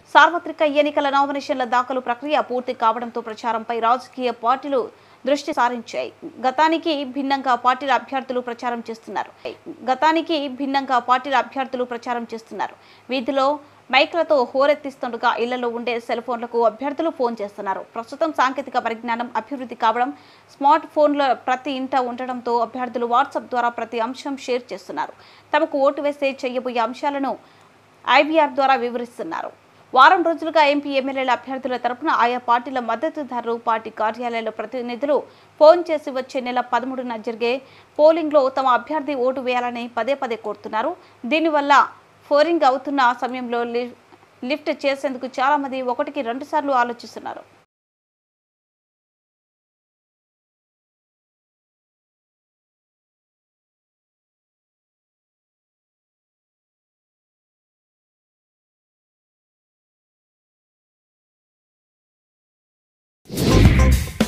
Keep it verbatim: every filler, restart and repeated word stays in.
సార్వత్రిక ఎన్నికల నామినేషన్ల దాఖలు ప్రక్రియ పూర్తి కావడంతో ప్రచారంపై రాజకీయ పార్టీలు దృష్టి సారించాయి. గతానికి భిన్నంగా పార్టీల అభ్యర్థులు ప్రచారం చేస్తున్నారు. గతానికి భిన్నంగా పార్టీల అభ్యర్థులు ప్రచారం చేస్తున్నారు. వీధిలో మైక్లతో హోరెత్తిస్తుండగా ఇళ్లలో ఉండే సెల్ ఫోన్లకు అభ్యర్థులు ఫోన్ చేస్తున్నారు. ప్రస్తుతం సాంకేతిక పరిజ్ఞానం అభివృద్ధి కావడం, స్మార్ట్ ఫోన్ల ప్రతి ఇంట ఉండడంతో అభ్యర్థులు వాట్సాప్ ద్వారా ప్రతి అంశం షేర్ చేస్తున్నారు. తమకు ఓటు వేస్తే చేయబోయే అంశాలను ఐబీఆర్ ద్వారా వివరిస్తున్నారు. వారం రోజులుగా ఎంపీ ఎమ్మెల్యేల అభ్యర్థుల తరపున ఆయా పార్టీల మద్దతుదారులు పార్టీ కార్యాలయాల ప్రతినిధులు ఫోన్ చేసి వచ్చే నెల పదమూడున జరిగే పోలింగ్లో తమ అభ్యర్థి ఓటు వేయాలని పదే పదే కోరుతున్నారు. దీనివల్ల పోలింగ్ అవుతున్న సమయంలో లిఫ్ట్ చేసేందుకు చాలా మంది ఒకటికి రెండు సార్లు ఆలోచిస్తున్నారు. you